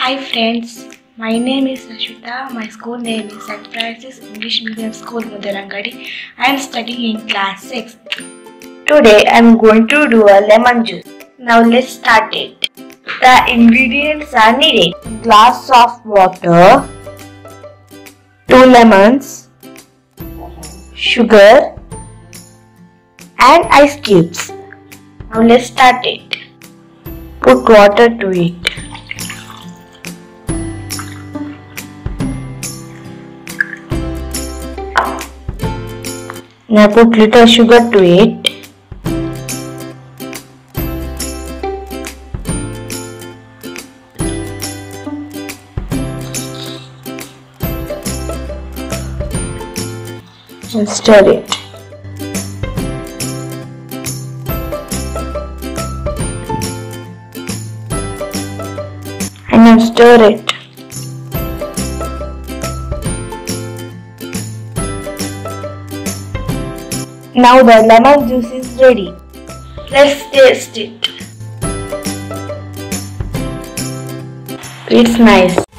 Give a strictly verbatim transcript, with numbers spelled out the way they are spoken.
Hi friends, my name is Rashwitha. My school name is Saint Francis English Medium School, Mudarangadi. I am studying in class six. Today I am going to do a lemon juice. Now let's start it. The ingredients are needed: glass of water, two lemons, sugar and ice cubes. Now let's start it. Put water to it. Now put little sugar to it. And stir it. And now stir it. Now the lemon juice is ready. Let's taste it. It's nice.